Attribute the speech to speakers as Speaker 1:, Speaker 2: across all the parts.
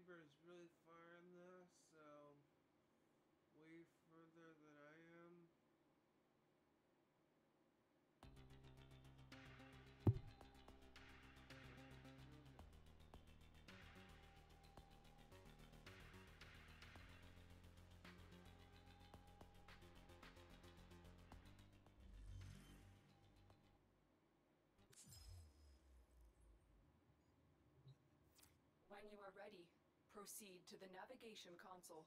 Speaker 1: neighbor is really far in this, so way further than I am.
Speaker 2: When you are ready, proceed to the navigation console.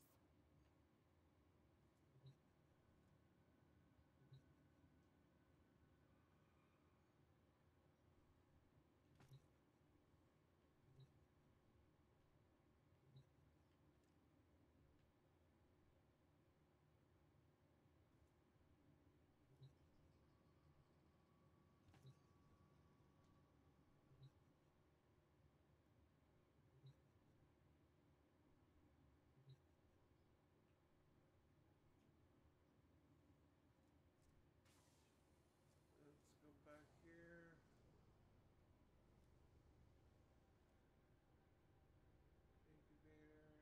Speaker 1: Let's go back here. Incubator.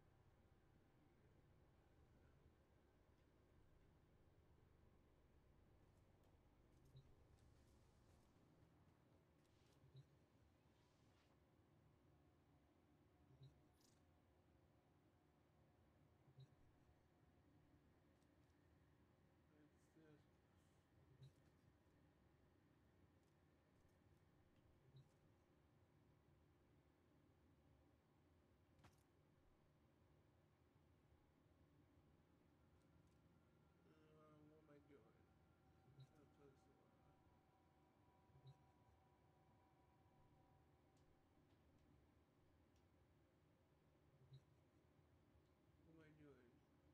Speaker 1: What's this? What am I doing? That place what am I doing?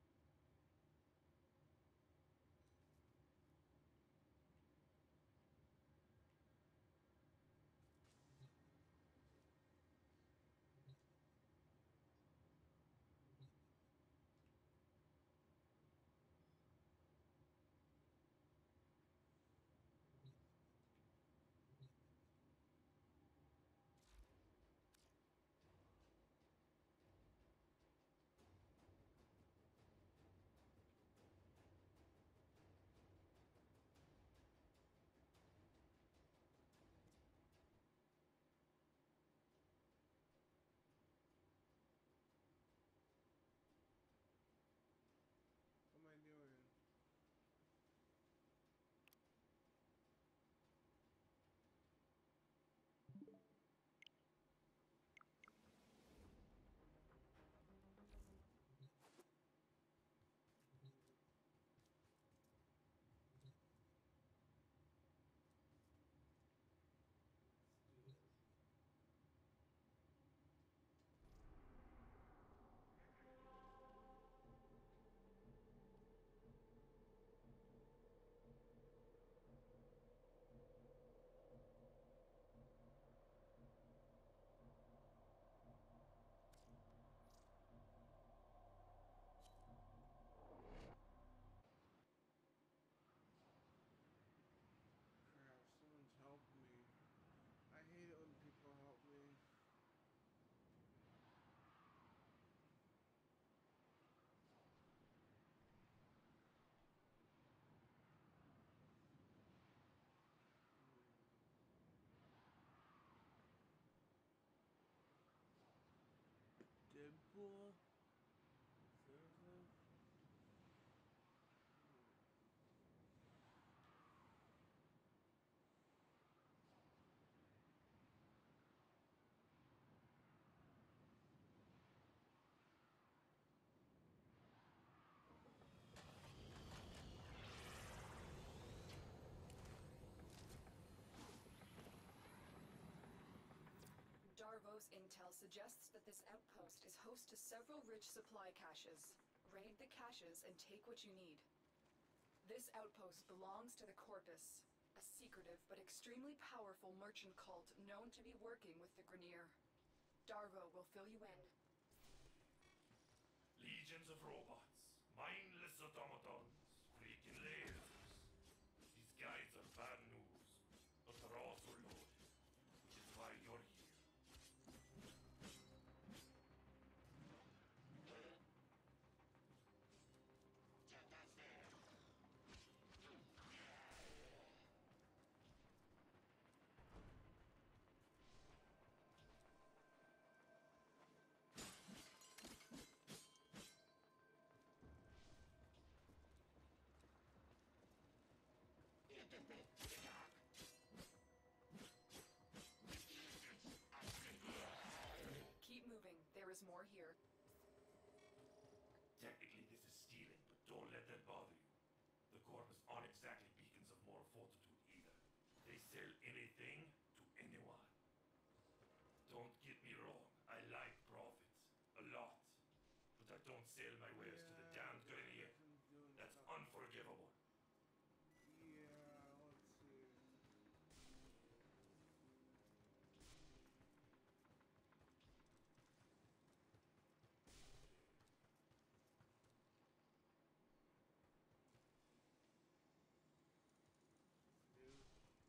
Speaker 1: What am I doing? Crap, someone's helping me. I hate it when people help me. Deadpool? Seriously?
Speaker 2: Darvo's intel suggests that this outpost is host to several rich supply caches. Raid the caches and take what you need. This outpost belongs to the Corpus, a secretive but extremely powerful merchant cult known to be working with the Grineer. Darvo will fill you in.
Speaker 3: Legions of robots, mindless automatons, freaking lasers. These guys are bad news, but they're also loaded, which is why you're here. Technically, this is stealing, but don't let that bother you. The Corvus aren't exactly beacons of moral fortitude either. They sell anything to anyone. Don't get me wrong, I like profits. A lot. But I don't sell my wares to the damned Grenier. That's unforgivable.
Speaker 1: Yeah, let's see. Dude.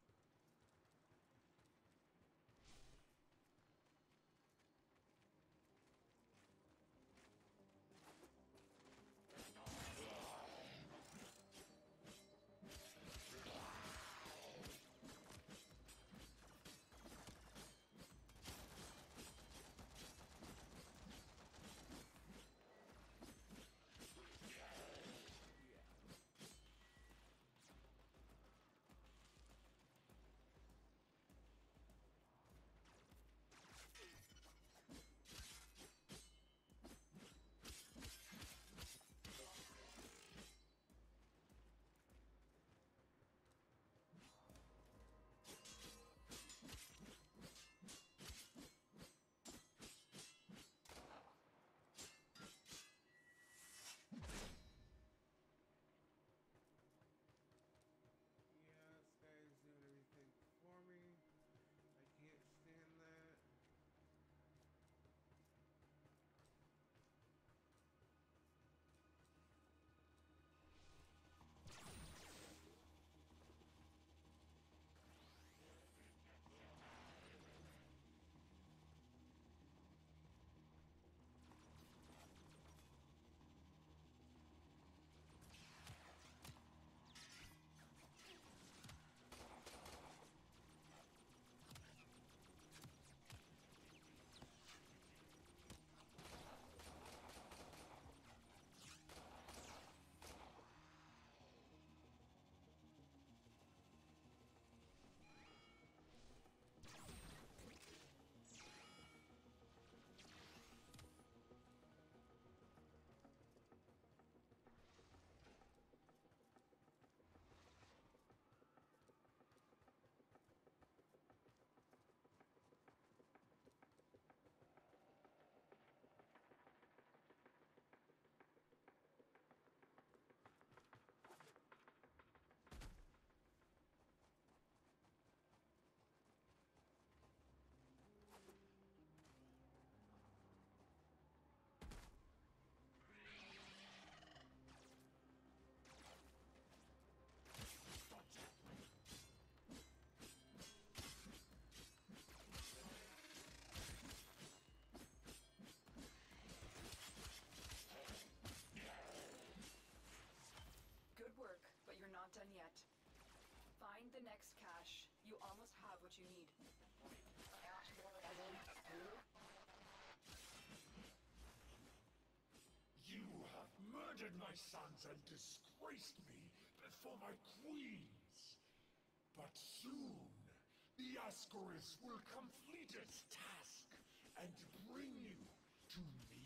Speaker 1: Yeah, this guy is doing everything for me. I can't stand that.
Speaker 2: Good work, but you're not done yet. Find the next cache. You almost have what you need.
Speaker 4: You have murdered my sons and disgraced me before my queens. But soon, the Ascaris will complete its task and bring you to me.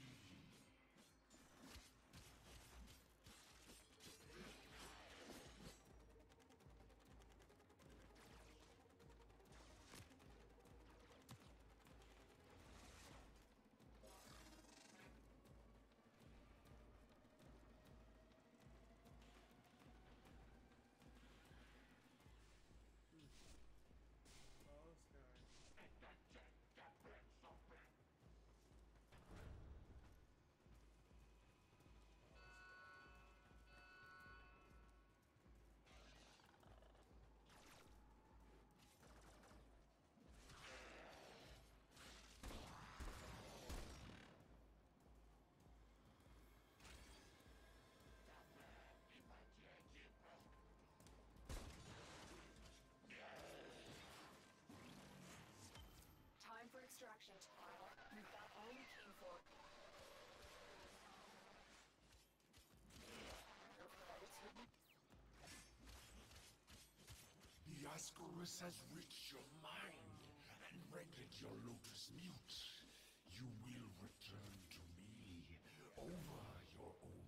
Speaker 1: Oh, this guy.
Speaker 2: Time for extraction. You've got all you came for.
Speaker 4: The Ascaris has reached your mind and rendered your Lotus mute. You will return to me over your own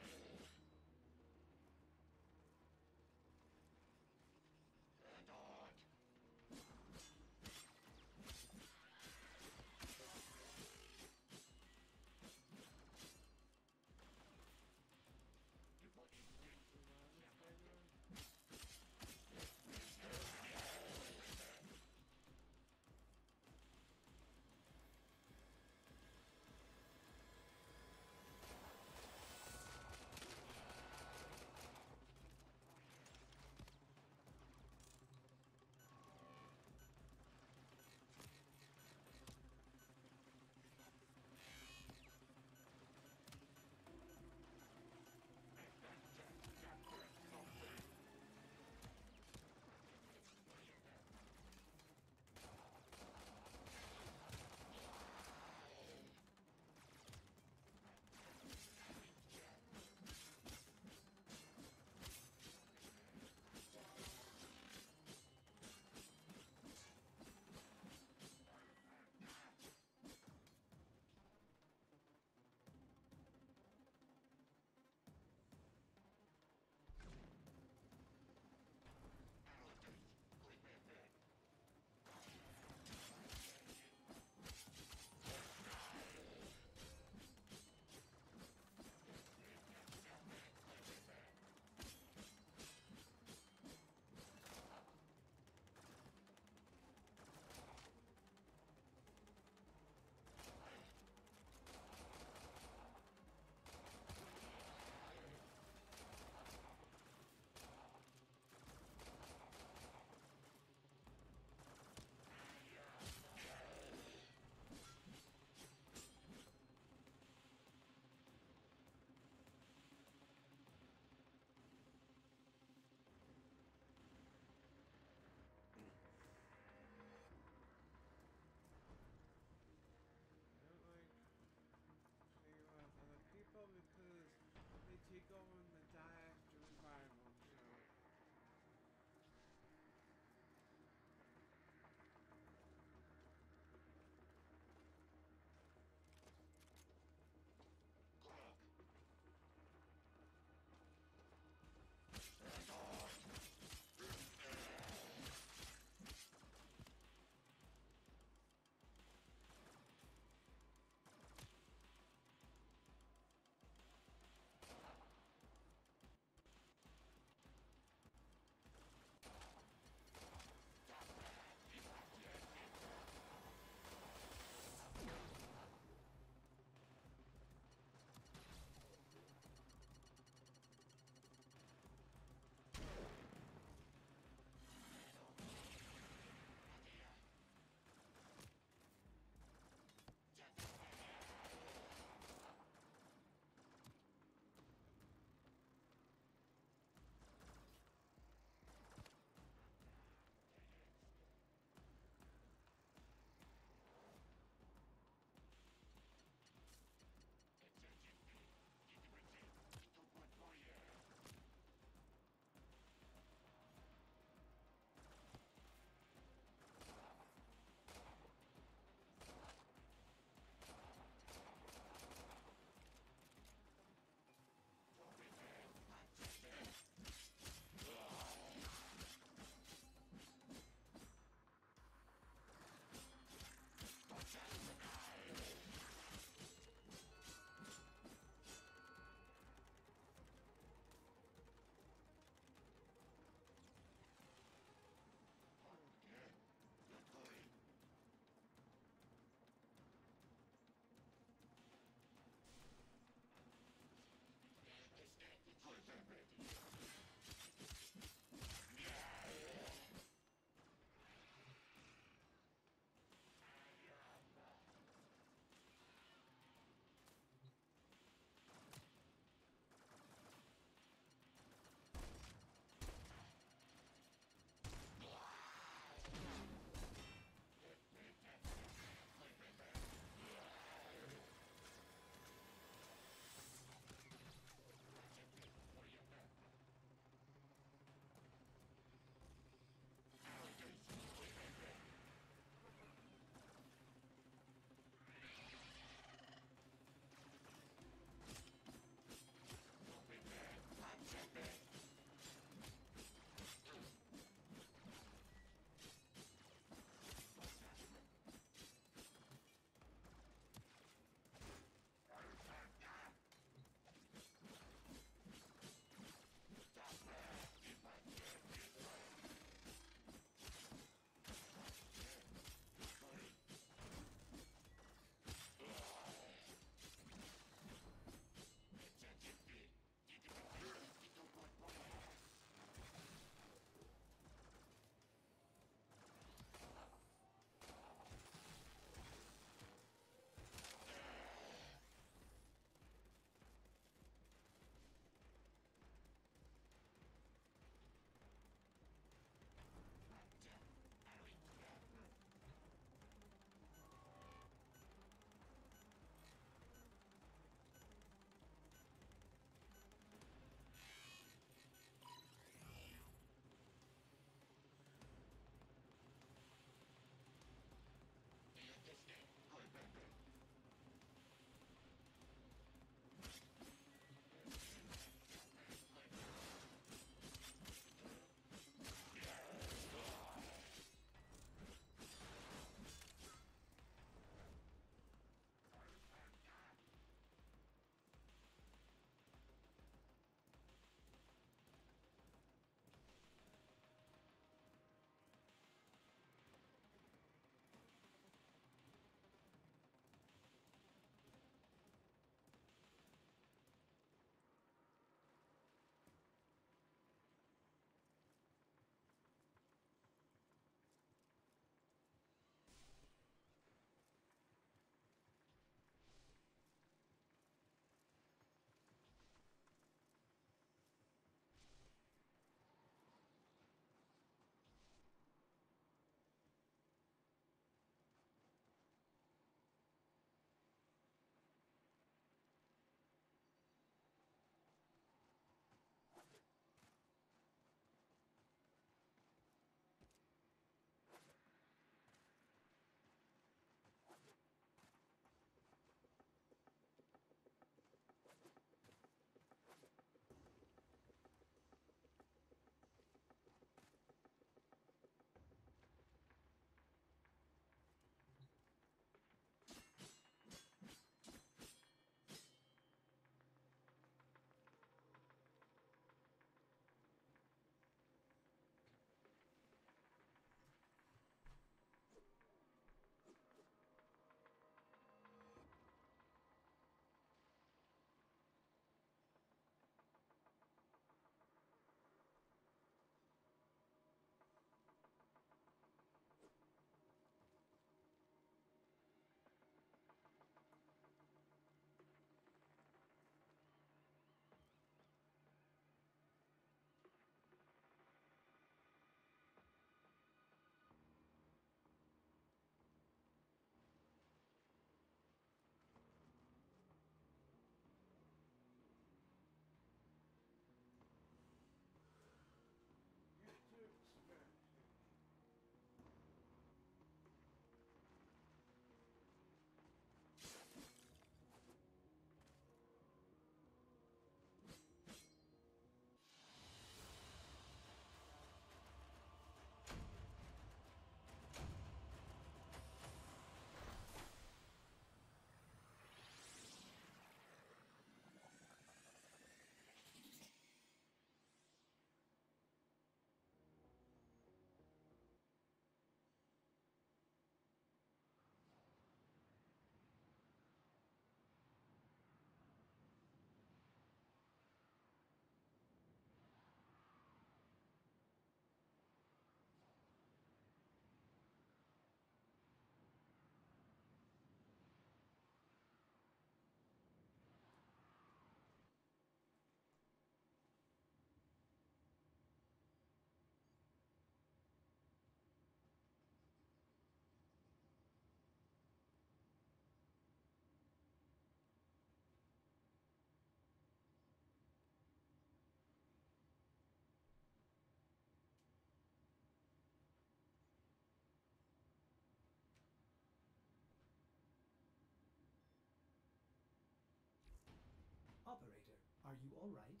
Speaker 5: all right.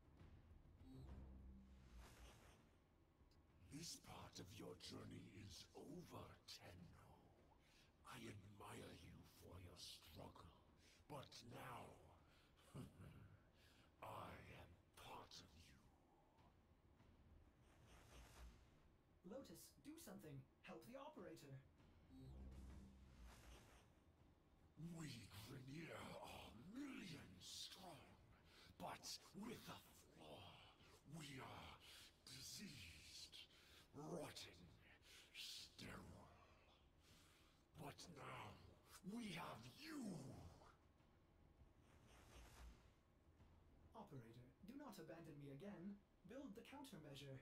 Speaker 4: This part of your journey is over, Tenno. I admire you for your struggle, but now I am part of you.
Speaker 5: Lotus, do something. Help the operator.
Speaker 4: We Grineer are millions strong, but with a flaw. We are diseased, rotting, sterile. But now, we have you!
Speaker 5: Operator, do not abandon me again. Build the countermeasure.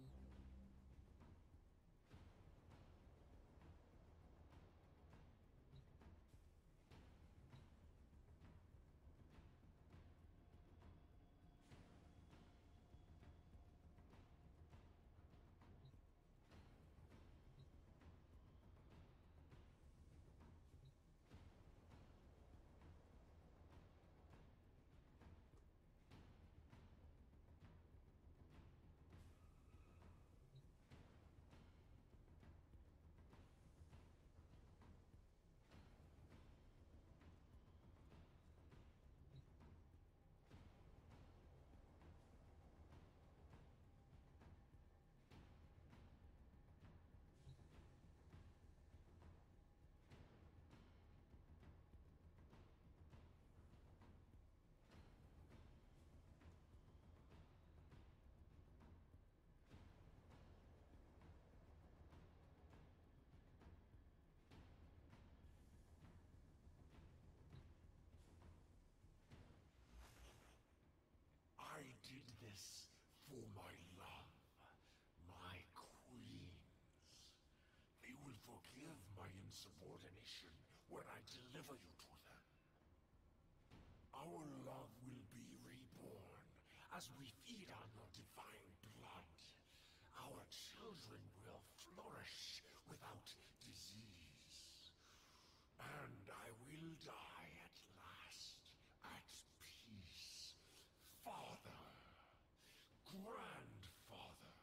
Speaker 4: I did this for my love, my queens. They will forgive my insubordination when I deliver you to them. Our love will be reborn as we feed on your divine blood. Our children will flourish without disease. And I will die at last, at peace. Father, grandfather.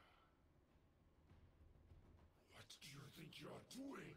Speaker 4: What do you think you're doing?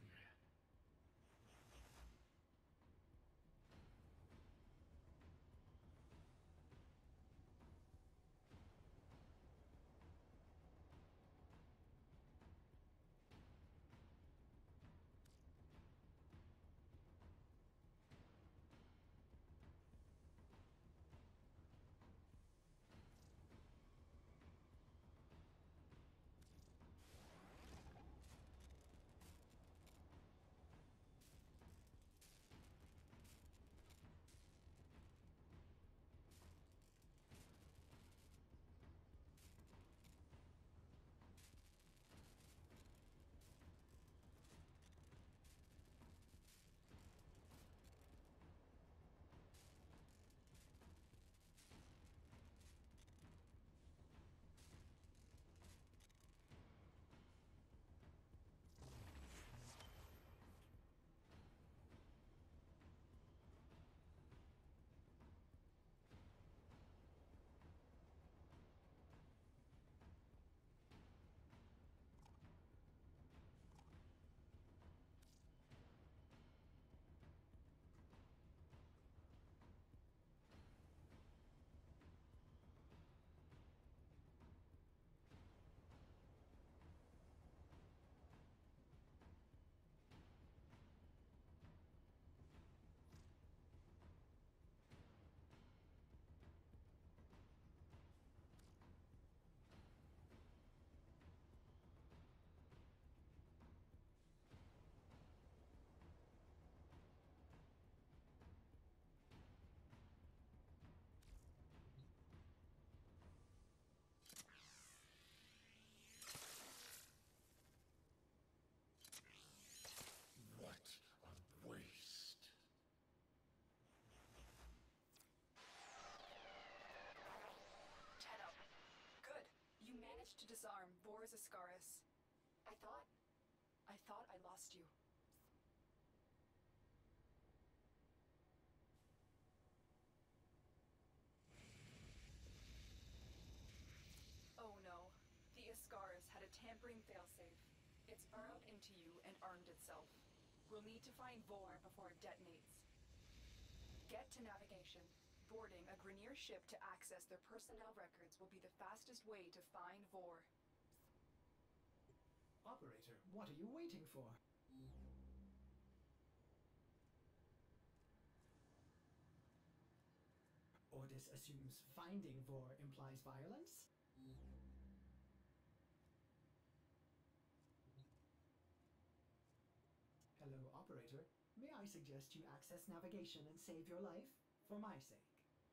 Speaker 4: What a waste.
Speaker 2: Tenno. Good. You managed to disarm Vora's Ascaris. I thought I lost you. burrowed into you and armed itself. We'll need to find Vor before it detonates. Get to navigation. Boarding a Grineer ship to access their personnel records will be the fastest way to find Vor.
Speaker 5: Operator, what are you waiting for? Ordis assumes finding Vor implies violence? Hello, operator. May I suggest you access navigation and save your life? For my sake.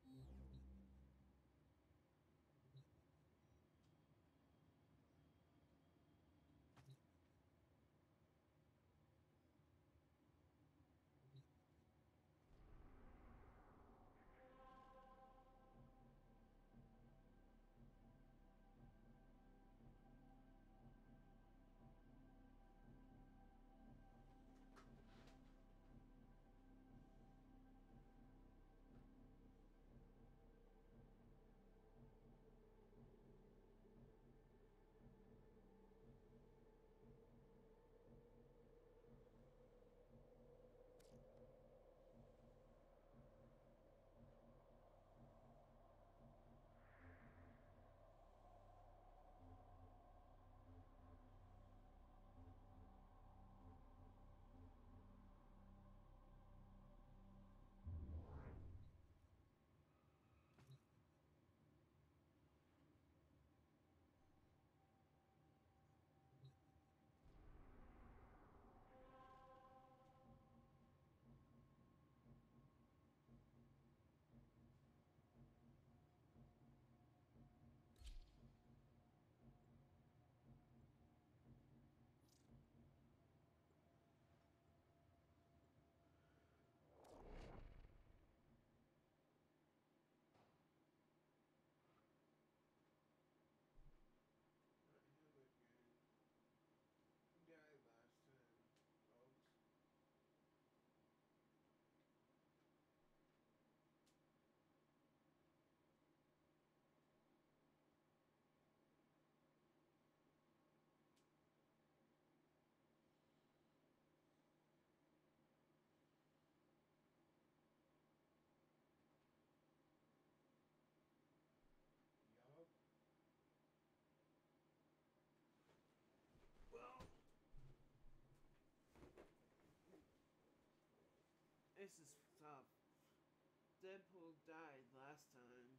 Speaker 1: Not him again. He died last time, folks. Yup. Well, this is tough. Deadpool died last time.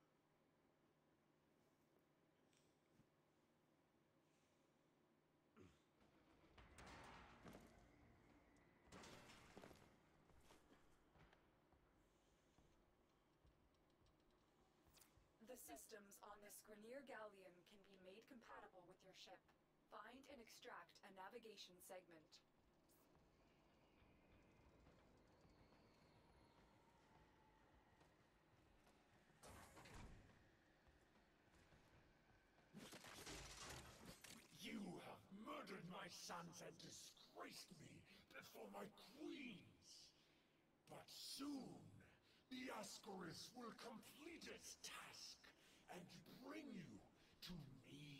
Speaker 2: The systems on this Grineer galleon can be made compatible with your ship. Find and extract a navigation segment.
Speaker 4: You have murdered my sons and disgraced me before my queens. But soon, the Ascaris will complete its task and bring you to me.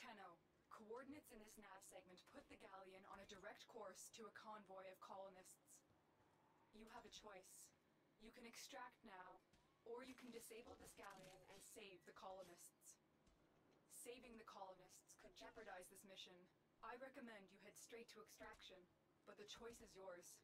Speaker 2: Tenno, coordinates in this nav segment put the galleon on a direct course to a convoy of colonists. You have a choice. You can extract now, or you can disable this galleon and save the colonists. Saving the colonists could jeopardize this mission. I recommend you head straight to extraction, but the choice is yours.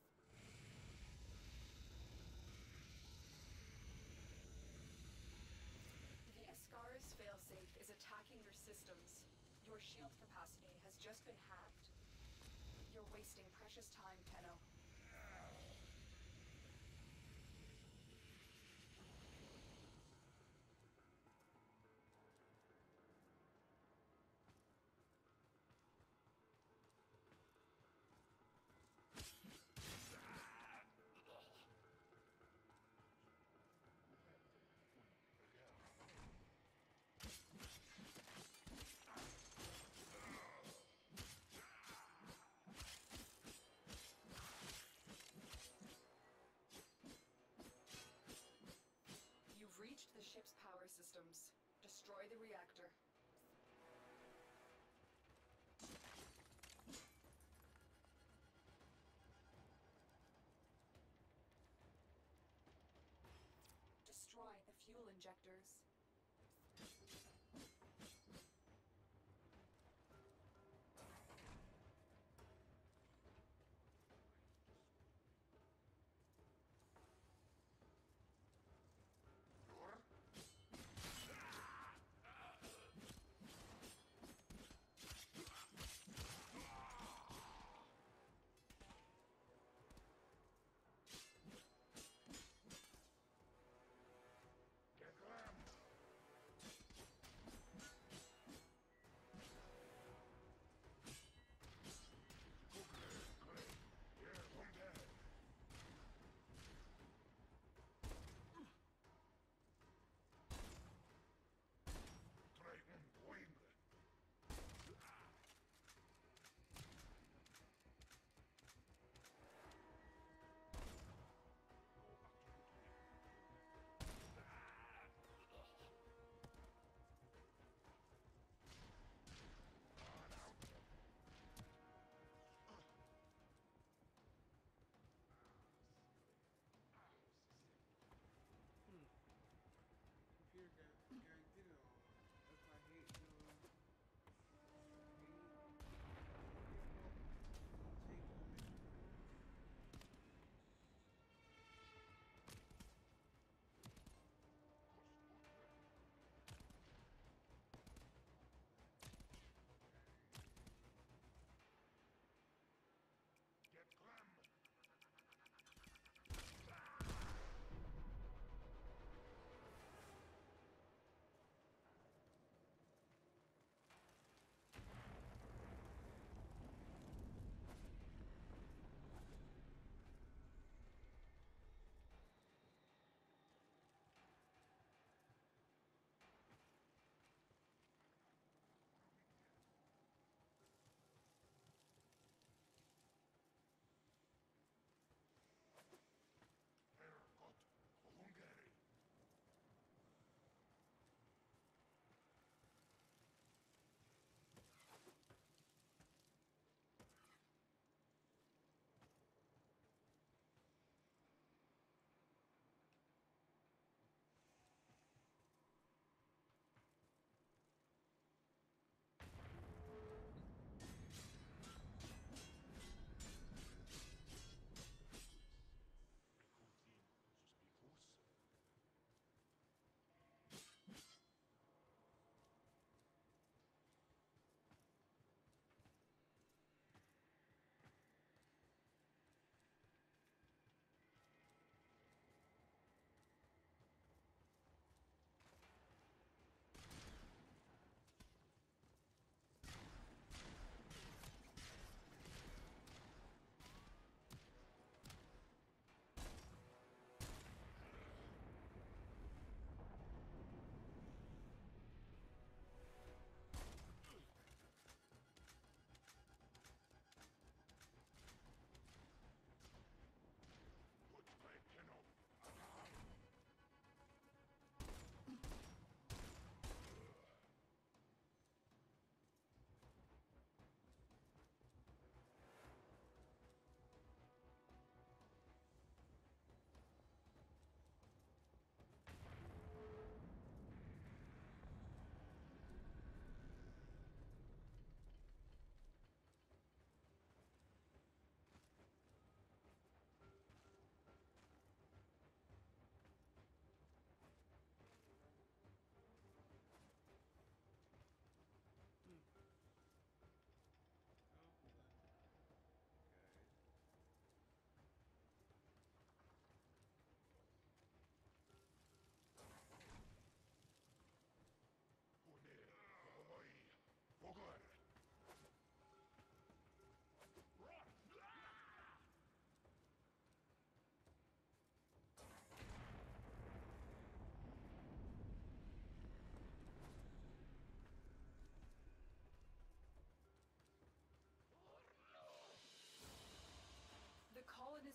Speaker 2: The Ascaris failsafe is attacking your systems. Your shield capacity has just been halved. You're wasting precious time, Tenno. You've reached the ship's power systems. Destroy the reactor. Destroy the fuel injectors.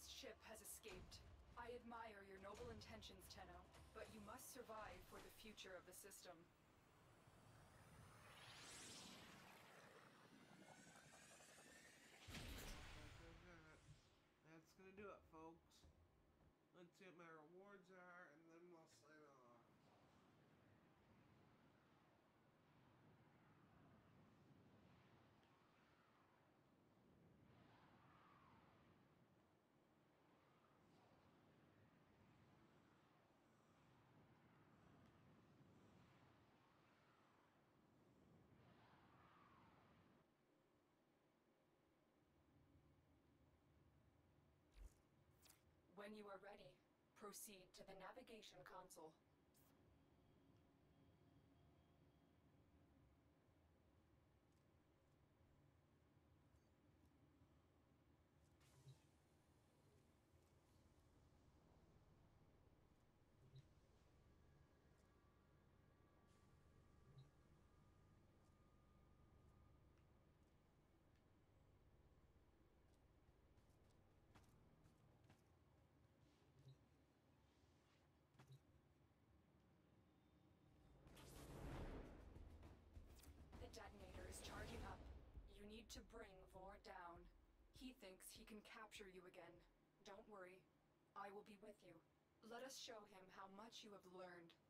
Speaker 2: Lost ship has escaped. I admire your noble intentions, Tenno, but you must survive for the future of the system.
Speaker 1: That's gonna do it, folks. Let's see what my rewards are, and then we'll sign off.
Speaker 2: When you are ready, proceed to the navigation console. The detonator is charging up. You need to bring Vor down. He thinks he can capture you again. Don't worry. I will be with you. Let us show him how much you have learned.